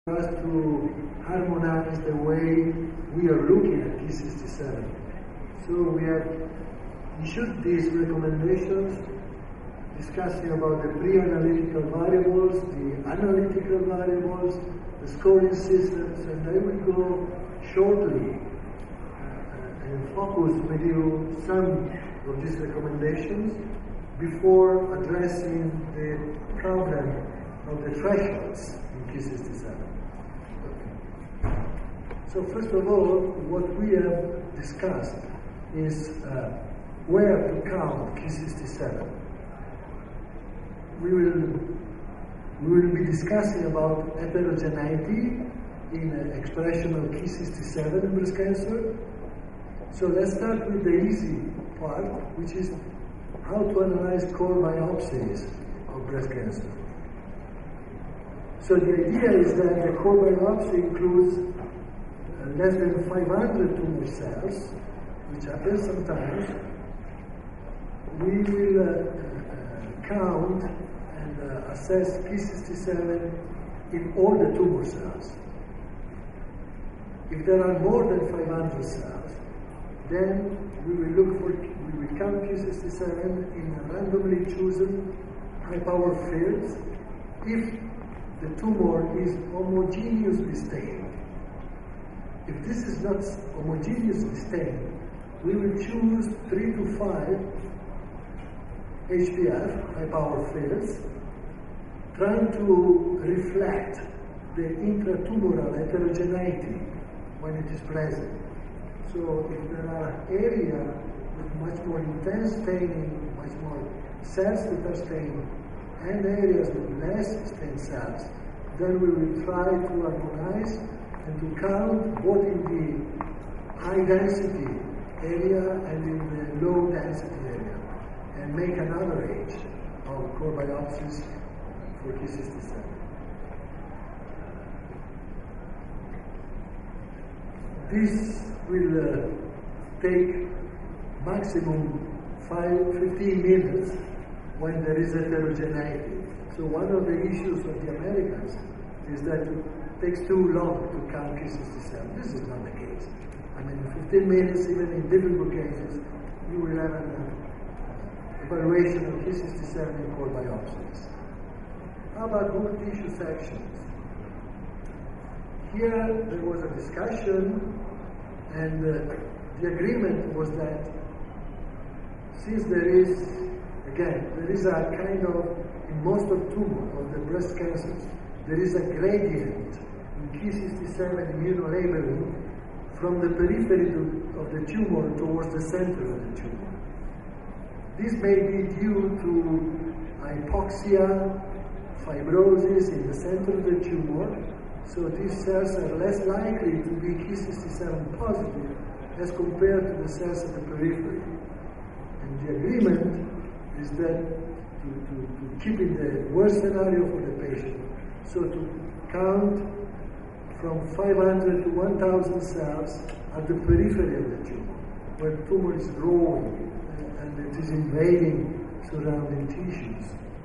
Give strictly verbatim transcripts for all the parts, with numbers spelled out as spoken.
us to harmonize the way we are looking at K sixty-seven. So we have issued these recommendations discussing about the pre-analytical variables, the analytical variables, the scoring systems, and I will go shortly uh, and focus with you some of these recommendations before addressing the problem of the thresholds in K sixty-seven. So first of all, what we have discussed is uh, where to count K sixty-seven. We will, we will be discussing about heterogeneity in uh, expression of K sixty-seven in breast cancer. So let's start with the easy part, which is how to analyze core biopsies of breast cancer. So the idea is that the core biopsy includes uh, less than five hundred tumor cells, which happens sometimes. We will uh, uh, count and uh, assess K sixty-seven in all the tumor cells. If there are more than five hundred cells, then we will look for, we will count K sixty-seven in randomly chosen high-power fields if the tumor is homogeneously stained. If this is not homogeneously stained, we will choose three to five H P F, high-power fields, trying to reflect the intratumoral heterogeneity when it is present. So if there are areas with much more intense staining, much more cells that are stained, and areas with less stained cells, then we will try to harmonize and to count both in the high density area and in the low density area, and make an average of core biopsies for K sixty-seven. This will uh, take maximum five, fifteen minutes when there is heterogeneity. So one of the issues of the Americans is that it takes too long to count K sixty-seven. This is not the case. I mean, fifteen minutes, even in difficult cases, you will have an uh, evaluation of K sixty-seven in core biopsies. How about whole tissue sections? Here there was a discussion, and uh, the agreement was that since there is, again, there is a kind of, in most of tumor, of the breast cancers, there is a gradient in K sixty-seven immunolabeling from the periphery to, of the tumor towards the center of the tumor. This may be due to hypoxia, fibrosis in the center of the tumor, so these cells are less likely to be K sixty-seven positive as compared to the cells at the periphery. And the agreement is that to, to, to keep in the worst scenario for the patient, so to count from five hundred to one thousand cells at the periphery of the tumor, where the tumor is growing and it is invading surrounding tissues.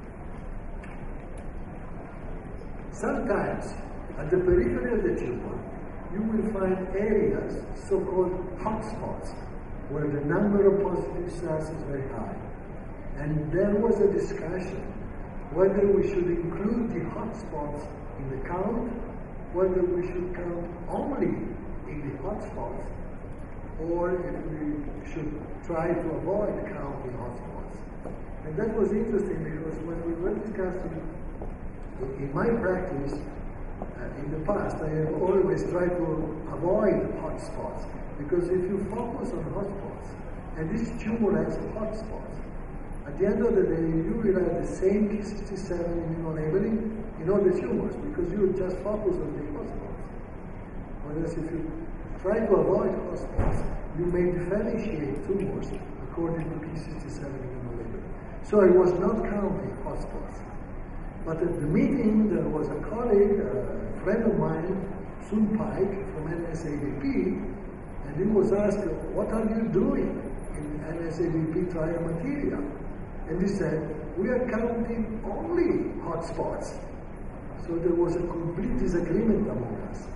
Sometimes, at the periphery of the tumor, you will find areas, so-called hotspots, where the number of positive cells is very high. And there was a discussion whether we should include the hotspots in the count, whether we should count only in the hotspots, or if we should try to avoid counting hotspots. And that was interesting because when we were discussing, in my practice, uh, in the past, I have always tried to avoid hotspots, because if you focus on hotspots, and this tumor has hotspots, at the end of the day, you will have the same K sixty-seven immunolabeling in all the tumors, because you just focus on the hotspots. Whereas if you try to avoid hotspots, you may differentiate tumors according to K sixty-seven immunolabeling. So I was not counting hotspots. But at the meeting, there was a colleague, a friend of mine, Sun Pike from N S A B P, and he was asked, what are you doing in N S A B P trial material? And he said, we are counting only hotspots. So there was a complete disagreement among us.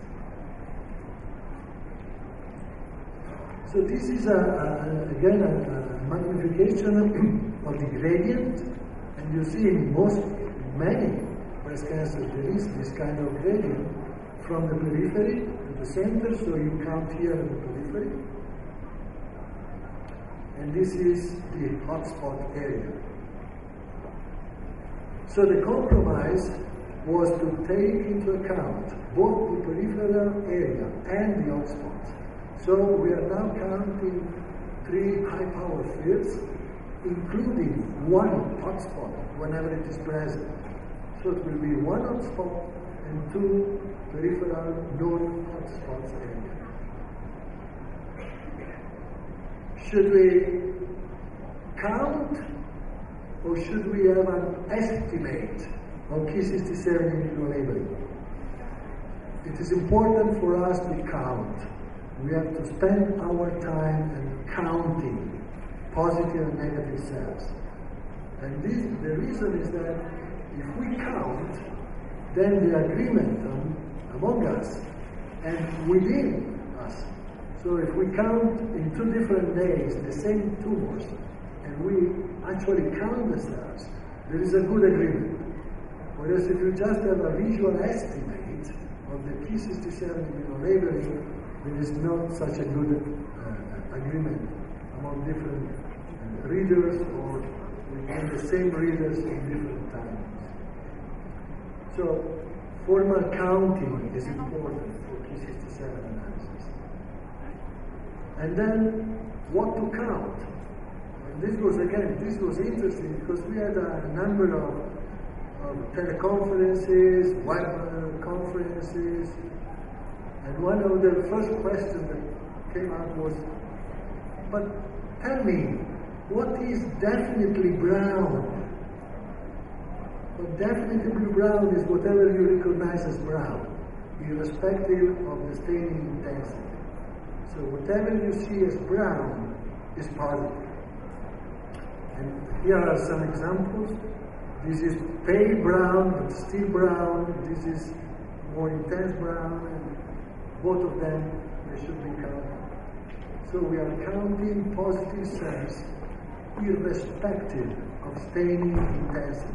So this is, a, a, again, a, a magnification of the gradient, and you see in most, many breast cancers, there is this kind of gradient from the periphery to the center, so you count here in the periphery. And this is the hotspot area. So the compromise was to take into account both the peripheral area and the hotspots. So we are now counting three high-power fields, including one hotspot whenever it is present. So it will be one hotspot and two peripheral non-hotspots area. Should we count or should we have an estimate on Ki sixty-seven immunolabeling? It is important for us to count. We have to spend our time in counting positive and negative cells. And this, the reason is that if we count, then the agreement um, among us and within us. So if we count in two different days the same tumors, and we actually count the cells, there is a good agreement. Whereas if you just have a visual estimate of the Ki sixty-seven immunolabeling, there is not such a good uh, agreement among different uh, readers or within the same readers in different times. So formal counting is important for Ki sixty-seven analysis. And then what to count? And this was again, this was interesting because we had a number of, of teleconferences, web uh, conferences, and one of the first questions that came out was, but tell me, what is definitely brown? But definitely brown is whatever you recognize as brown, irrespective of the staining intensity. So whatever you see as brown is positive. And here are some examples. This is pale brown, but still brown. This is more intense brown, and both of them, they should be counted. So we are counting positive cells irrespective of staining intensity.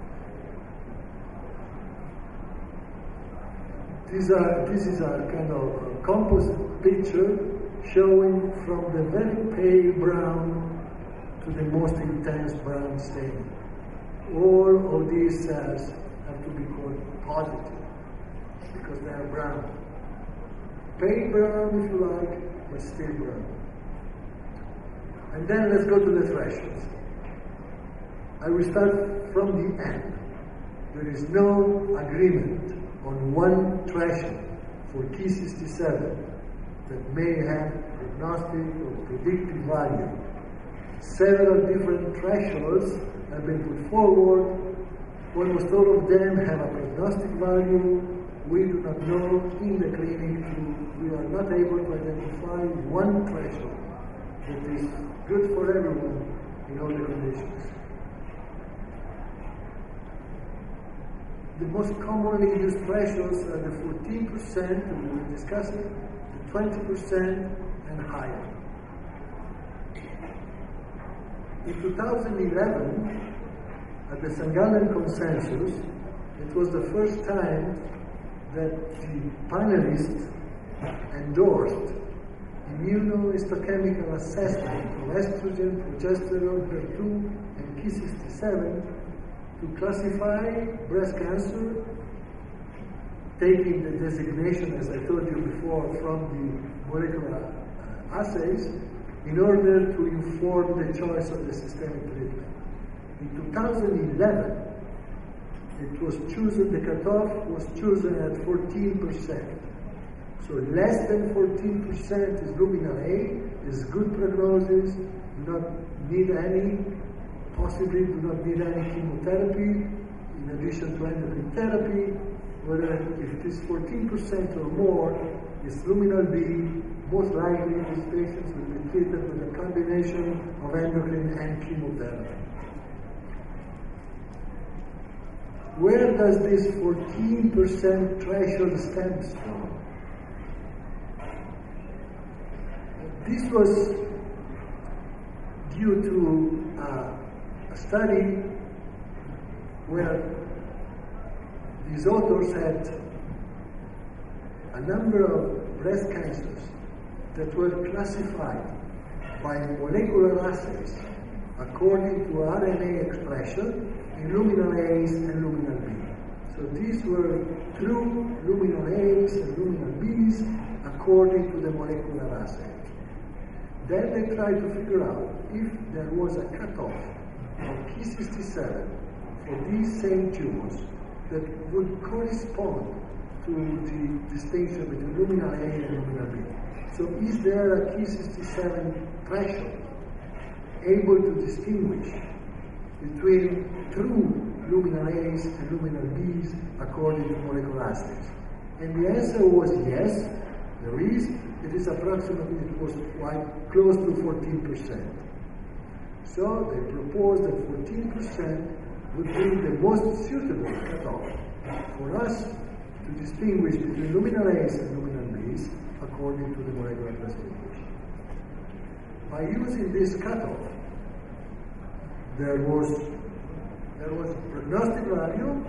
These are, this is a kind of a composite picture showing from the very pale brown to the most intense brown stain. All of these cells have to be called positive because they are brown. Pale brown, if you like, but still brown. And then let's go to the thresholds. I will start from the end. There is no agreement on one threshold for Ki sixty-seven that may have prognostic or predictive value. Several different thresholds have been put forward. Almost all of them have a prognostic value. We do not know in the clinic, we are not able to identify one threshold that is good for everyone in all the conditions. The most commonly used thresholds are the fourteen percent, we will discuss it, the twenty percent and higher. In two thousand eleven, at the Saint Gallen Consensus, it was the first time that the panelists endorsed immunohistochemical assessment of estrogen, progesterone, H E R two, and Ki sixty-seven to classify breast cancer, taking the designation, as I told you before, from the molecular uh, assays, in order to inform the choice of the systemic treatment. In two thousand eleven, it was chosen, the cutoff was chosen at fourteen percent. So less than fourteen percent is luminal A, is good prognosis, do not need any, possibly do not need any chemotherapy, in addition to endocrine therapy, whereas if it is fourteen percent or more, it's luminal B, most likely these patients will be treated with a combination of endocrine and chemotherapy. where does this fourteen percent threshold stems from? This was due to uh, a study where these authors had a number of breast cancers that were classified by molecular assays according to R N A expression in luminal A's and luminal B. So these were true luminal A's and luminal B's according to the molecular assay. Then they tried to figure out if there was a cutoff of Ki sixty-seven for these same tumors that would correspond to the distinction between luminal A and luminal B. So is there a Ki sixty-seven threshold able to distinguish between true luminal A's and luminal B's according to molecular assays? And the answer was yes, there is. It is approximately, it was quite close to fourteen percent. So they proposed that fourteen percent would be the most suitable cutoff for us to distinguish between luminal A's and luminal B's according to the molecular classification. By using this cutoff, there was there was prognostic value,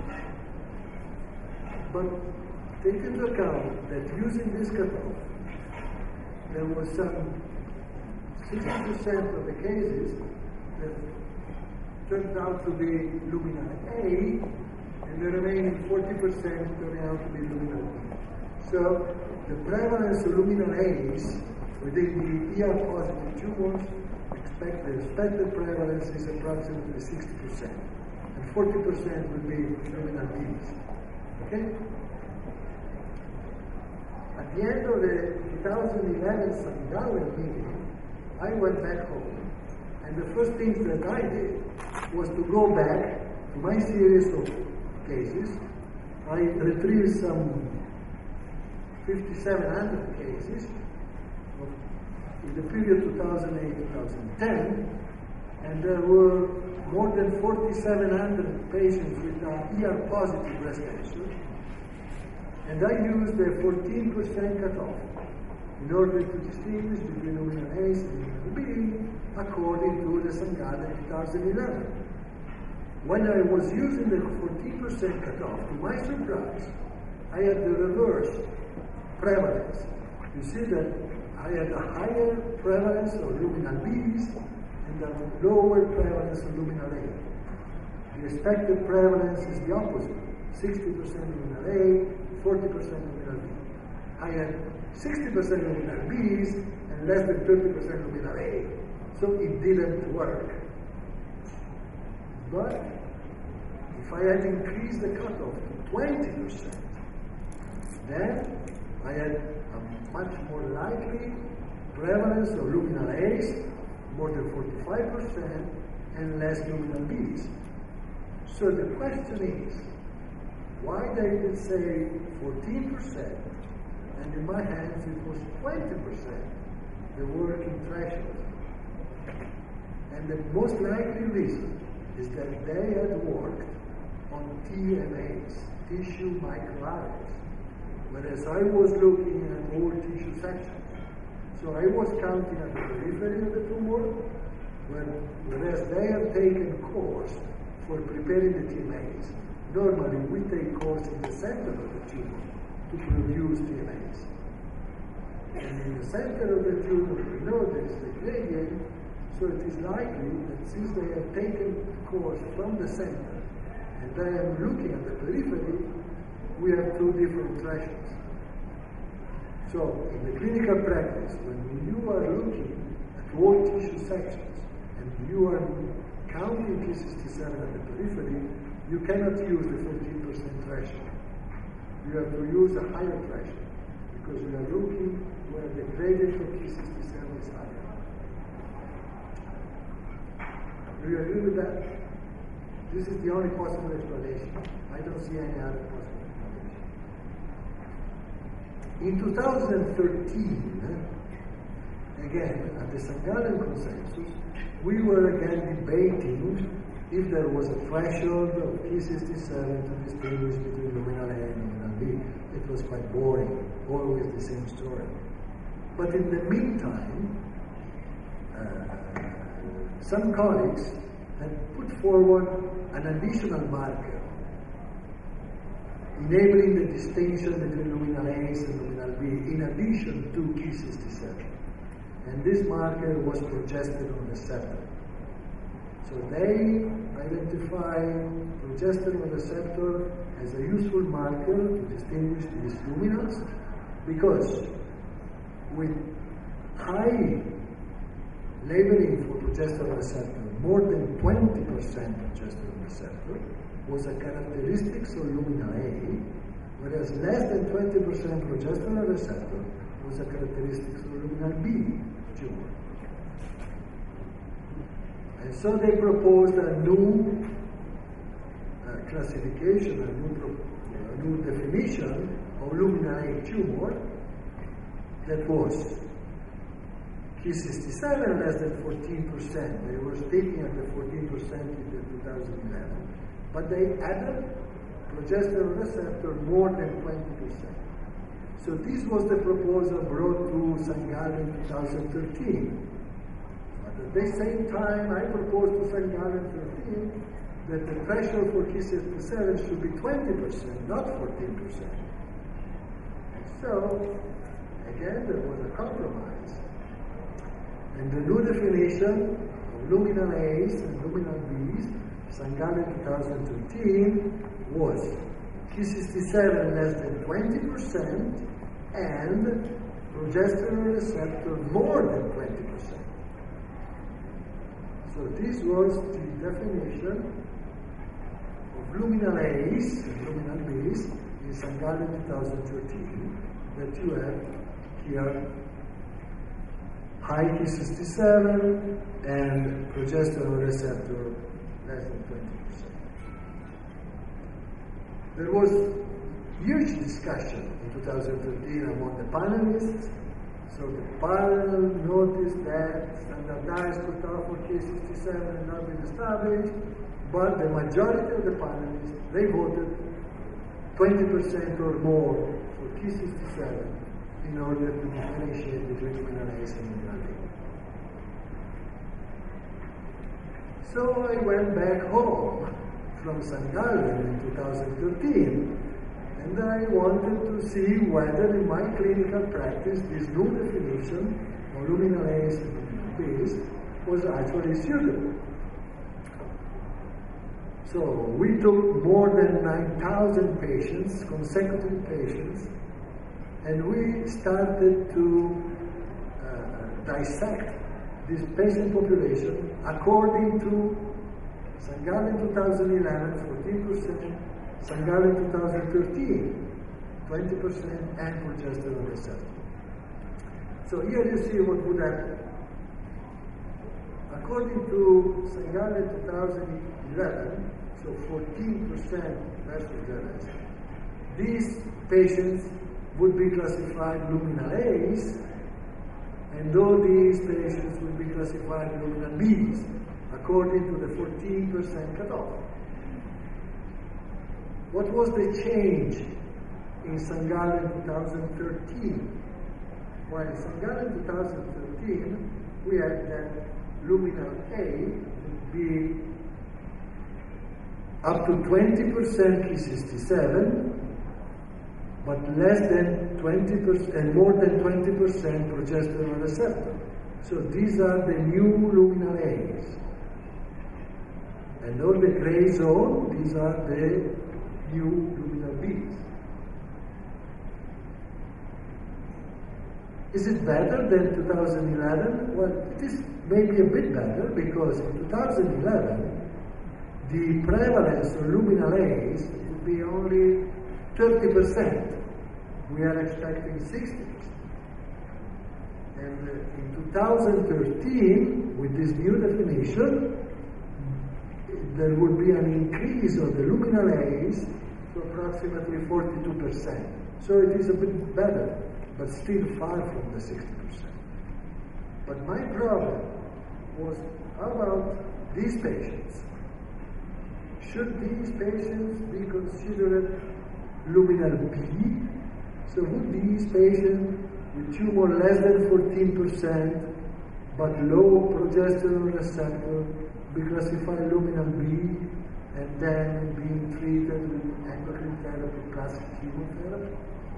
but take into account that using this cutoff, there was some sixty percent of the cases that turned out to be luminal A, and the remaining forty percent turned out to be luminal B. So the prevalence of luminal A's within the E R positive tumors, expect, the expected prevalence is approximately sixty percent, and forty percent will be luminal B's. Okay? At the end of the two thousand eleven Saint Gallen meeting, I went back home, and the first thing that I did was to go back to my series of cases. I retrieved some fifty-seven hundred cases of, in the period two thousand eight to two thousand ten, and there were more than forty-seven hundred patients with uh, E R positive breast cancer. And I used the fourteen percent cutoff in order to distinguish between luminal A's and luminal B according to the Saint Gallen two thousand eleven. When I was using the fourteen percent cutoff, to my surprise, I had the reverse prevalence. You see that I had a higher prevalence of luminal B's and a lower prevalence of luminal A. The expected prevalence is the opposite, sixty percent luminal A, forty percent luminal B. I had sixty percent luminal B's and less than thirty percent luminal A. So it didn't work. But if I had increased the cutoff to twenty percent, then I had a much more likely prevalence of luminal A's, more than forty-five percent, and less luminal B's. So the question is, why did it say fourteen percent, and in my hands it was twenty percent, the working threshold? And the most likely reason is that they had worked on T M As, tissue microarrays, whereas I was looking at whole tissue sections. So I was counting at the periphery of the tumor, whereas they have taken course for preparing the T M As. Normally, we take course in the center of the tumor to produce T M As. And in the center of the tumor, we know there is the gradient, so it is likely that since they have taken course from the center, and I am looking at the periphery, we have two different thresholds. So, in the clinical practice, when you are looking at whole tissue sections, and you are counting Ki sixty-seven at the periphery, you cannot use the fourteen percent threshold. You have to use a higher threshold, because we are looking where the gradient for Ki sixty-seven is higher. Do you agree with that? This is the only possible explanation. I don't see any other possible explanation. In two thousand thirteen, again, at the Saint Gallen consensus, we were again debating if there was a threshold of Ki sixty-seven to distinguish between luminal A and luminal B. It was quite boring, always the same story. But in the meantime, uh, some colleagues had put forward an additional marker, enabling the distinction between luminal A's and luminal B, in addition to Ki sixty-seven. And this marker was progesterone receptor. So they identify progesterone receptor as a useful marker to distinguish these luminals, because with high labeling for progesterone receptor, more than twenty percent progesterone receptor was a characteristic of luminal A, whereas less than twenty percent progesterone receptor was a characteristic of luminal B tumor. And so they proposed a new uh, classification, a new, pro- a new definition of luminal A tumor that was Ki sixty-seven less than fourteen percent. They were sticking at the fourteen percent in the two thousand eleven, but they added progesterone receptor more than twenty percent. So this was the proposal brought to Sangal in two thousand thirteen. But at the same time, I proposed to Sangal in thirteen that the threshold for Ki sixty-seven should be twenty percent, not fourteen percent. And so, again, there was a compromise. And the new definition of luminal A's and luminal B's, Sangal in two thousand thirteen, was Ki sixty-seven less than twenty percent and progesterone receptor more than twenty percent. So this was the definition of luminal A's and luminal B's in Sangal in two thousand thirteen that you have here. High Ki sixty-seven and progesterone receptor less than twenty percent. There was huge discussion in two thousand thirteen among the panelists. So the panel noticed that standardized cutoff for Ki sixty-seven had not been established, but the majority of the panelists, they voted twenty percent or more for Ki sixty-seven in order to differentiate between luminal A's and luminal B. So I went back home from Saint Gallen in two thousand thirteen, and I wanted to see whether in my clinical practice this new definition of luminal A's and luminal B's was actually suitable. So we took more than nine thousand patients, consecutive patients, and we started to uh, dissect this patient population according to Sangal in two thousand eleven, fourteen percent, Sangal in two thousand thirteen, twenty percent, and progesterone receptor. So here you see what would happen. According to Sangal in two thousand eleven, so fourteen percent versus the rest, these patients would be classified luminal A's, and all these patients would be classified luminal B's, according to the fourteen percent cutoff. What was the change in Sangal in two thousand thirteen? Well, in Sangal in two thousand thirteen, we had that luminal A would be up to twenty percent Ki sixty-seven, but less than twenty percent and more than twenty percent progesterone receptor. So these are the new luminal A's. And all the gray zone, these are the new luminal B's. Is it better than two thousand eleven? Well, it is maybe a bit better, because in two thousand eleven, the prevalence of luminal A's would be only thirty percent. We are expecting sixty percent. And uh, in two thousand thirteen, with this new definition, there would be an increase of the luminal A's to approximately forty-two percent. So it is a bit better, but still far from the sixty percent. But my problem was, how about these patients? should these patients be considered luminal B? So would these patients with tumor less than fourteen percent but low progesterone receptor be classified luminal B and then being treated with endocrine therapy plus chemotherapy?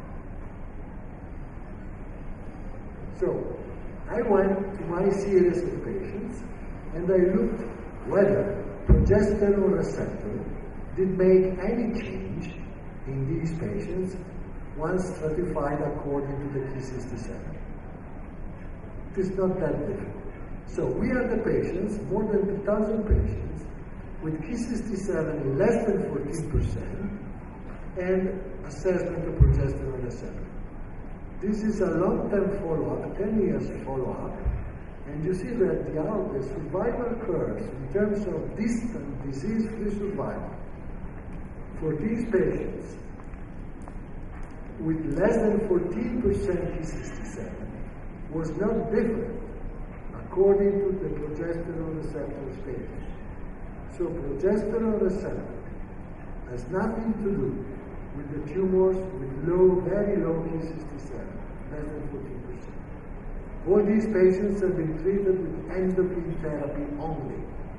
So, I went to my series of patients and I looked whether progesterone receptor did make any change in these patients once stratified according to the Ki sixty-seven. It is not that difficult. So we are the patients, more than two thousand patients, with Ki sixty-seven less than fourteen percent and assessment of progesterone receptor. This is a long-term follow-up, ten years follow-up, and you see that the, the survival curves in terms of distant disease-free survival for these patients with less than fourteen percent Ki sixty-seven was not different according to the progesterone receptor status. So progesterone receptor has nothing to do with the tumors with low, very low Ki sixty-seven, less than fourteen percent. All these patients have been treated with endocrine therapy only.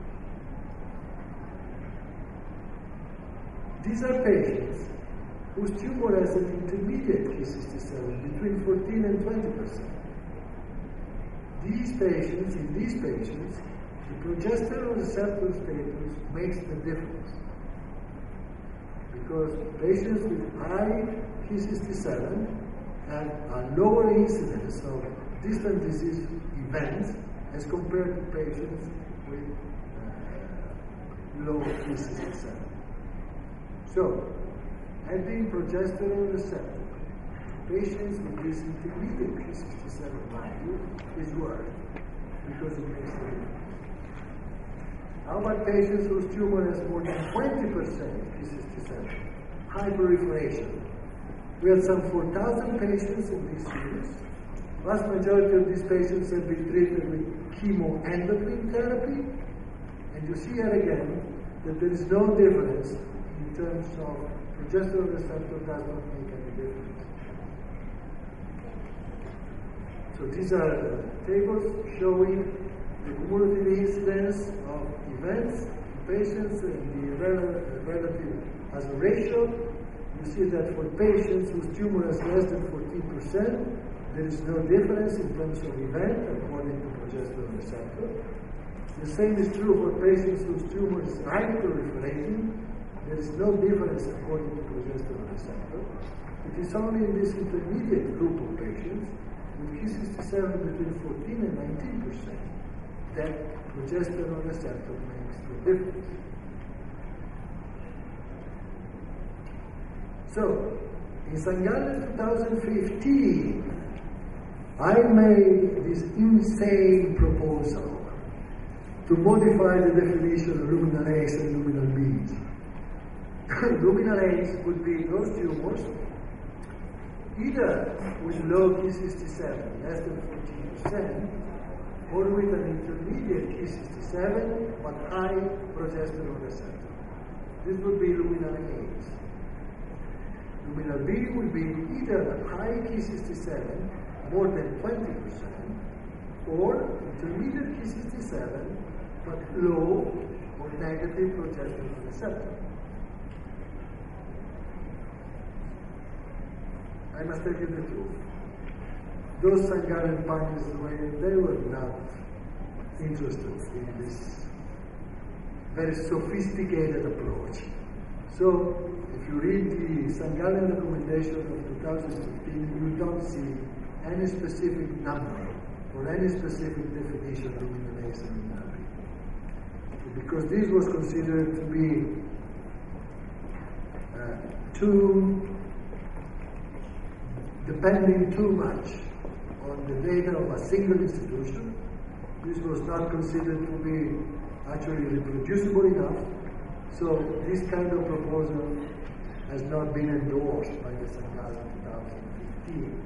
These are patients whose tumor has an intermediate Ki sixty-seven between fourteen and twenty percent. These patients, in these patients, the progesterone receptor status makes the difference. Because patients with high Ki sixty-seven have a lower incidence of distant disease events as compared to patients with uh, low Ki sixty-seven. So, adding progesterone receptor to patients with this intermediate Ki sixty-seven value is worth because it makes the difference. How about patients whose tumor has more than twenty percent Ki sixty-seven? Hyperproliferation. We had some four thousand patients in this series. Vast majority of these patients have been treated with chemoendocrine therapy. And you see here again that there is no difference in terms of progesterone receptor does not make any difference. So these are the tables showing the cumulative incidence of events in patients and the rel relative as a ratio. You see that for patients whose tumor is less than fourteen percent, there is no difference in terms of event according to progesterone receptor. The same is true for patients whose tumor is hyperproliferating. There is no difference according to progesterone receptor. It is only in this intermediate group of patients with Ki sixty-seven between fourteen and nineteen percent that progesterone receptor makes the difference. So, in Saint Gallen two thousand fifteen, I made this insane proposal to modify the definition of luminal A's and luminal B's. Luminal A's would be those tumors either with low Ki sixty-seven, less than fourteen percent, or with an intermediate Ki sixty-seven but high progesterone receptor. This would be luminal A's. Luminal B would be either high Ki sixty-seven, more than twenty percent, or intermediate Ki sixty-seven but low or negative progesterone receptor. I must tell you the truth. Those Saint Gallen pioneers, they were not interested in this very sophisticated approach. So, if you read the Saint Gallen recommendation of two thousand fifteen, you don't see any specific number or any specific definition of luminal A's and luminal B. Because this was considered to be uh, too depending too much on the data of a single institution. This was not considered to be actually reproducible enough. So this kind of proposal has not been endorsed by the Saint Gallen twenty fifteen.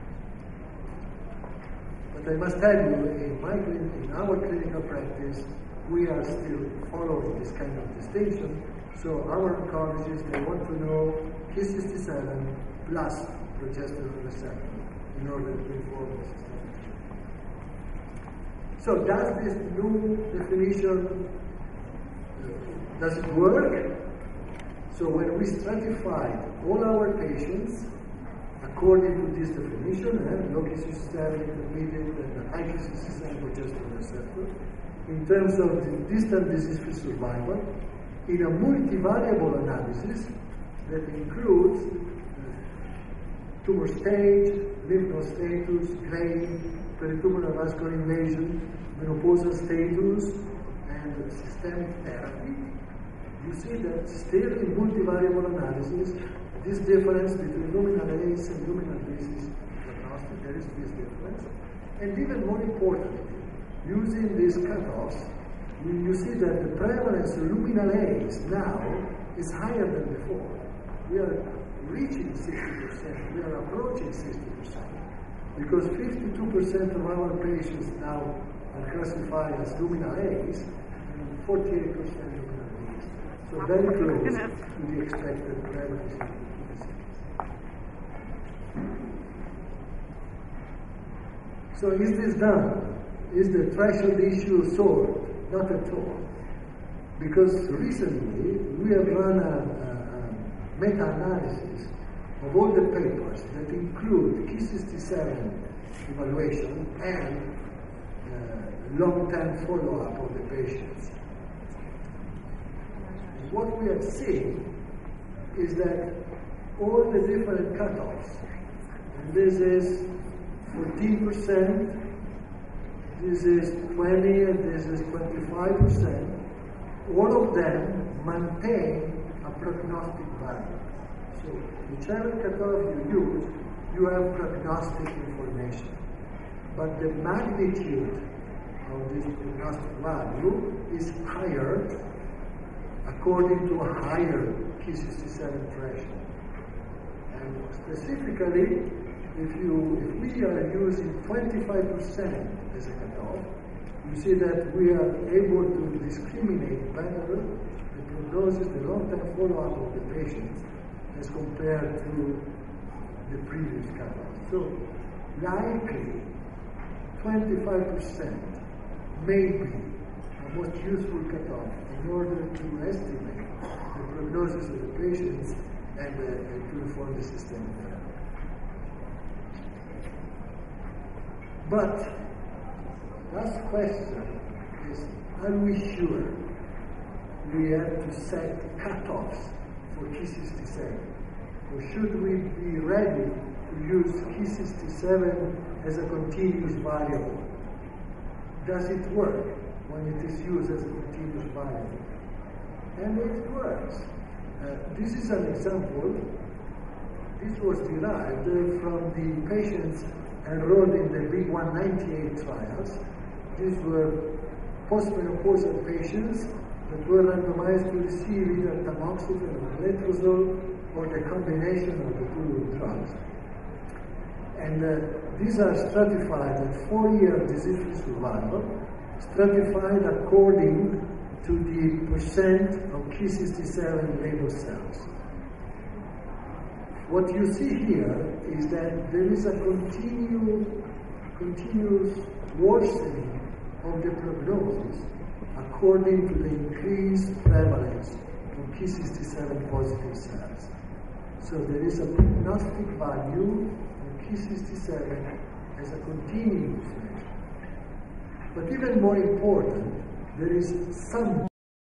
But I must tell you, in, my, in our clinical practice, we are still following this kind of distinction. So our oncologists, they want to know Ki sixty-seven plus progesterone receptor in order to inform the system. So does this new definition, uh, does it work? So when we stratified all our patients according to this definition, eh, low Ki sixty-seven, intermediate, and high Ki sixty-seven progesterone receptor, in terms of the distant disease-free survival, in a multivariable analysis that includes uh, tumor stage, lymph node status, grade, peritumoral vascular invasion, menopausal status, and systemic therapy, you see that still in multivariable analysis, this difference between luminal A's and luminal B's is prognostic. There is this difference. And even more importantly, using these cutoffs, you, you see that the prevalence of luminal A's now is higher than before. We are reaching sixty percent. We are approaching sixty percent. Because fifty-two percent of our patients now are classified as luminal A's and forty-eight percent luminal B's. So very close to the expected prevalence. So is this done? Is the threshold issue solved? Not at all. Because recently we have run a, a, a meta-analysis of all the papers that include Ki sixty-seven evaluation and uh, long-term follow-up of the patients. And what we have seen is that all the different cutoffs, and this is fourteen percent, this is twenty, and this is twenty-five percent, all of them maintain a prognostic value. So whichever cutoff you use, you have prognostic information. But the magnitude of this prognostic value is higher according to a higher Ki sixty-seven threshold. And specifically, if you if we are using twenty-five percent as a cutoff, you see that we are able to discriminate better the prognosis, the long-term follow-up of the patients as compared to the previous cutoff. So likely twenty-five percent may be a most useful cutoff in order to estimate the prognosis of the patients and, uh, and to inform the systemic therapy. But last question is, are we sure we have to set cutoffs for Ki sixty-seven? Or should we be ready to use Ki sixty-seven as a continuous variable? Does it work when it is used as a continuous variable? And it works. Uh, this is an example. This was derived from the patients enrolled in the B one ninety-eight trials. These were postmenopausal patients that were randomized to receive either tamoxifen or letrozole or the combination of the two drugs. And uh, these are stratified at four-year disease-free survival, stratified according to the percent of Ki sixty-seven label cells. What you see here is that there is a continue, continuous worsening of the prognosis according to the increased prevalence of Ki sixty-seven positive cells. So there is a prognostic value of Ki sixty-seven as a continuous measure. But even more important, there is some